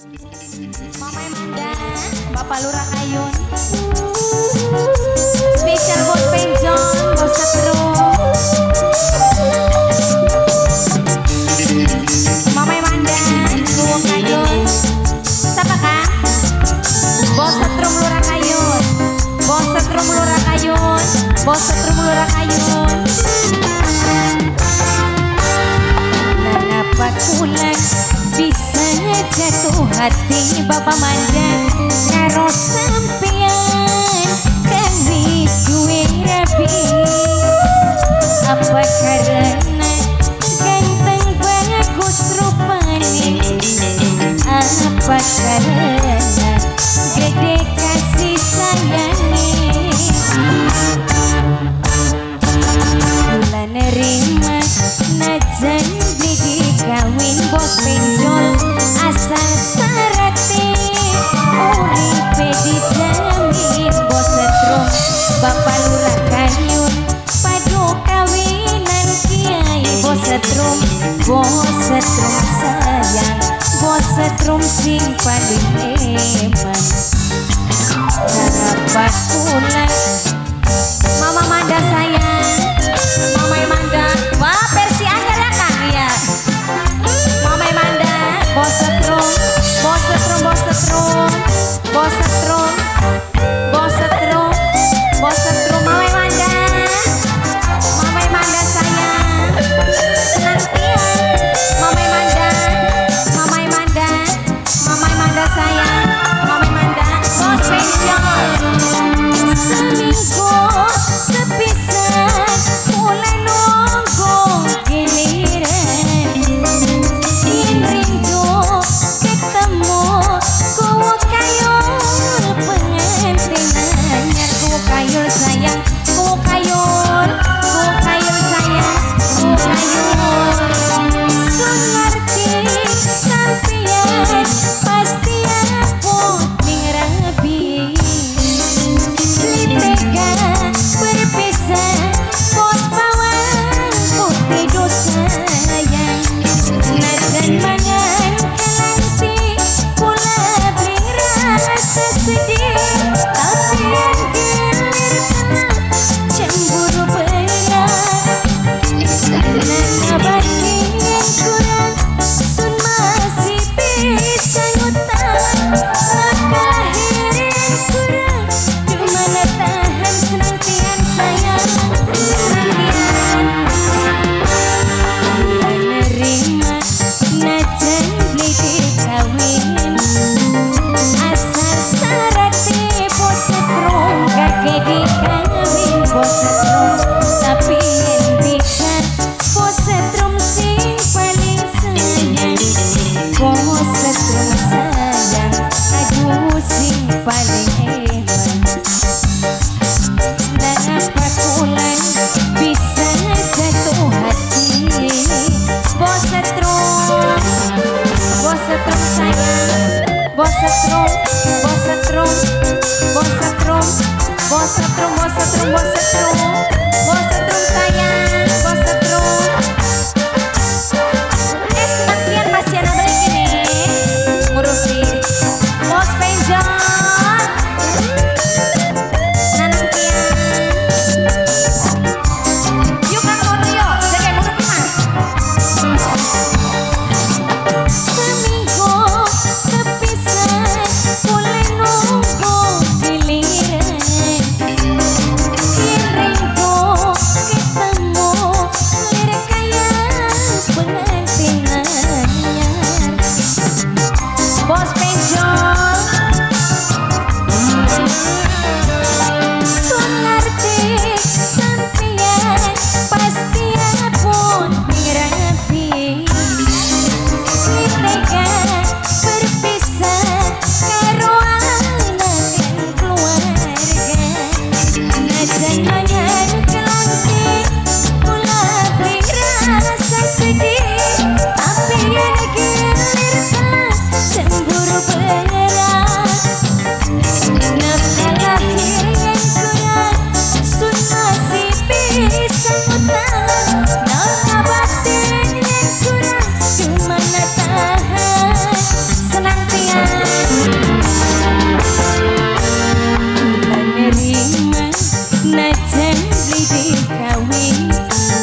Mama Manda, Bapak Lurah Kayun, spesial bos penjon, bos setrum. Mama Manda, Luwung Kayun, siapa kak? Bos setrum Lurah Kayun, bos setrum Lurah Kayun, bos setrum Lurah Kayun. Nangapa kulan bisa jatuh hati Bapak Manda karo sampean kan wis duwe rabi. Apa karena ganteng bagus rupane, apa karena gede kasih sayangnya. Kula nerima najan dikawin bos penjol asal sarate uripe dijamin bos setrum Bapak Lurah Kayun padu kawinan kiai bos setrum sayang bos setrum sing paling eman. Harapan kula Mama Manda sayang, Mama Manda, wah versi aja lah kak ya. Mama Manda, bos setrum, bos setrum, bos setrum, bos setrum, bos setrum, bos setrum, Mama Manda, Mama Manda sayang, senantian, Mama Manda, Mama Manda, Mama Manda sayang, Mama Manda, bos penjol. Seminggu sepisan mulai nunggu giliran, yen rindu ketemu kuwo kayul pengantin anyar, kuwo kayul sayang, kuwo kayul sayang, kuwo kayul. Sun ngerti sampeyan pasti aku ning rabi. Berpisah bos bawang putih dosa sayang, najan mangan kelanti pula beli rasa sedih, tapi yang gelir kena cemburu berat. Nabati yang kurang sun masih bisa ngutang, kelahiran kurang gimana tahan senantian sayang, senantian. Kula nerima najan beli dikawin asal sarate bos setrum kake dikawin bos setrum, tapi yang bisa bos setrum sing paling sayang, bos setrum sayang, aduh sing paling eman. Nangapa kulan bisa jatuh hati bos setrum sayang, bos setrum, bos setrum, bos setrum, bos setrum, bos setrum, bos setrum, bos setrum sayang, bos setrum. Senantian masih anak balik ini ngurusin bos penjol. Seminggu sepisan mulai nunggu giliran, yen rindu beli dikawin